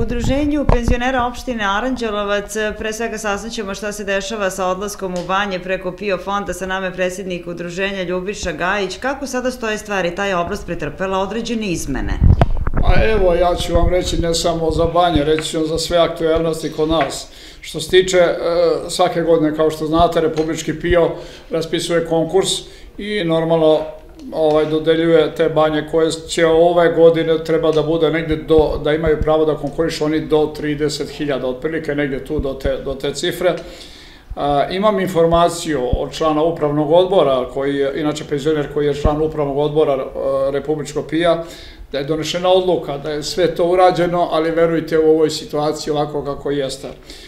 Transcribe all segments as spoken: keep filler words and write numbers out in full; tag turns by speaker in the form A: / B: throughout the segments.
A: Udruženju penzionera opštine Aranđelovac pre svega saznaćemo šta se dešava sa odlaskom u banje preko PIO fonda. Sa nama je predsjednik udruženja Ljubiša Gajić. Kako sada stoje stvari? Ta je oblast pretrpela određene izmene.
B: A evo, ja ću vam reći ne samo za banje, reći ću vam za sve aktuelnosti kod nas. Što se tiče svake godine, kao što znate, Republički PIO raspisuje konkurs i normalno dodeljuje te banje koje će ove godine treba da bude negde da imaju pravo da konkurišu oni do trideset hiljada, otprilike negde tu do te cifre. Imam informaciju od člana upravnog odbora, koji je inače penzioner koji je član upravnog odbora Republičkog PIO-a, da je donešena odluka, da je sve to urađeno, ali verujte u ovoj situaciji ovako kako jeste.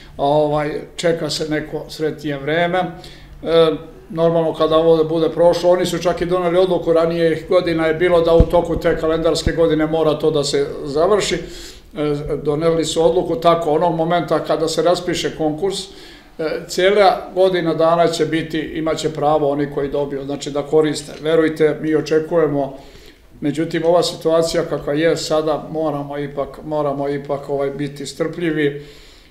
B: Čeka se neko sretnije vreme. Normalno kada ovo bude prošlo, oni su čak i doneli odluku, ranije godina je bilo da u toku te kalendarske godine mora to da se završi. Doneli su odluku tako, onog momenta kada se raspiše konkurs, cijela godina dana će biti, imaće pravo oni koji dobiju, znači da koriste. Verujte, mi očekujemo, međutim ova situacija kakva je sada, moramo ipak, moramo ipak biti strpljivi.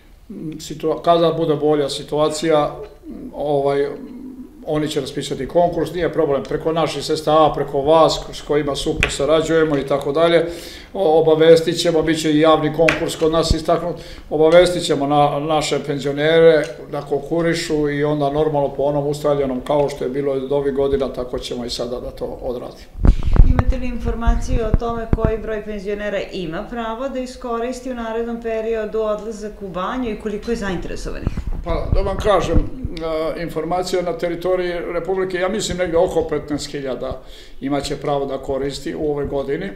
B: Kada bude bolja situacija, ovaj, oni će raspisati konkurs, nije problem, preko naših sredstava, preko vas s kojima super sarađujemo i tako dalje, obavestit ćemo, bit će i javni konkurs kod nas istaknut, obavestit ćemo naše penzionere da konkurišu i onda normalno po onom ustaljenom kao što je bilo od ovih godina, tako ćemo i sada da to odradimo.
A: Imate li informaciju o tome koji broj penzionera ima pravo da iskoristi u narednom periodu odlazak u banju i koliko je zainteresovanih?
B: Pa da vam kažem, informacija na teritoriji Republike, ja mislim negde oko petnaest hiljada imaće pravo da koristi u ovoj godini.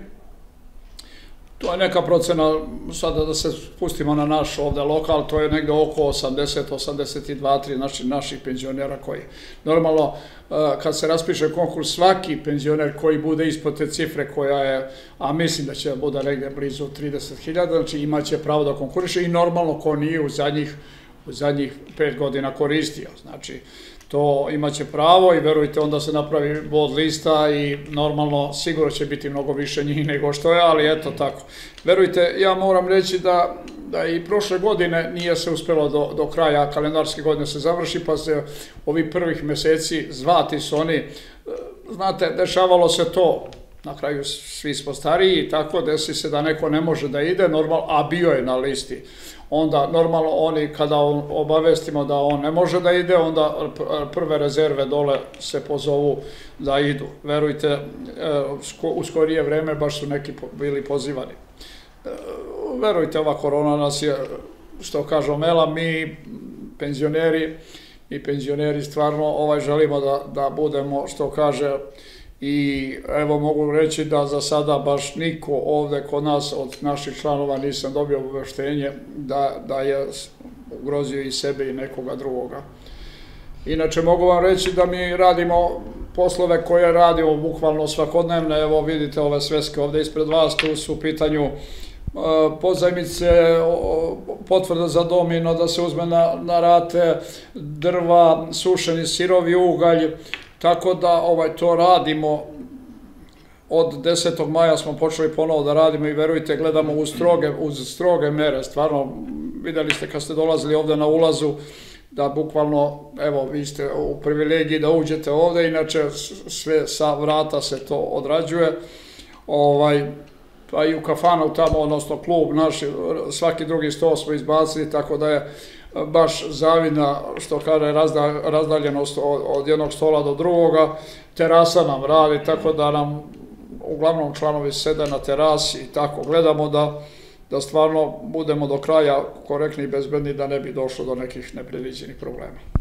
B: To je neka procena, sada da se spustimo na naš ovde lokal, to je negde oko osamdeset, osamdeset dva, tri naših penzionera koji. Normalno, kad se raspiše konkurs, svaki penzioner koji bude ispod te cifre koja je, a mislim da će bude negde blizu trideset hiljada, znači imaće pravo da konkuriše i normalno ko nije u zadnjih u zadnjih pet godina koristio. Znači, to imaće pravo i verujte, onda se napravi bod lista i normalno sigurno će biti mnogo više njih nego što je, ali eto tako. Verujte, ja moram reći da i prošle godine nije se uspelo do kraja kalendarske godine se završi, pa se ovih prvih meseci zvati su oni, znate, dešavalo se to, na kraju svi smo stariji i tako, desi se da neko ne može da ide, a bio je na listi. Onda normalno oni kada obavestimo da on ne može da ide, onda prve rezerve dole se pozovu da idu. Verujte, u skorije vreme baš su neki bili pozivani. Verujte, ova korona nas je, što kažu Mela, mi penzioneri i penzioneri stvarno želimo da budemo, što kaže, i evo mogu reći da za sada baš niko ovde kod nas od naših članova nisam dobio obaveštenje da je ugrozio i sebe i nekoga drugoga. Inače mogu vam reći da mi radimo poslove koje radimo bukvalno svakodnevne, evo vidite ove sveske ovde ispred vas, tu su u pitanju pozajmice, potvrda za domino da se uzme na rate, drva, sušeni sirovi ugalj. Tako da to radimo, od desetog maja smo počeli ponovo da radimo i verujte, gledamo uz stroge mere, stvarno, videli ste kad ste dolazili ovde na ulazu, da bukvalno, evo, vi ste u privilegiji da uđete ovde, inače sve sa vrata se to odrađuje, pa i u kafanu tamo, odnosno klub naš, svaki drugi sto smo izbacili, tako da je baš zavidna, što kaže, razdaljenost od jednog stola do drugoga. Terasa nam radi, tako da nam uglavnom članovi sede na terasi i tako. Gledamo da stvarno budemo do kraja korektni i bezbedni da ne bi došlo do nekih nepredviđenih problema.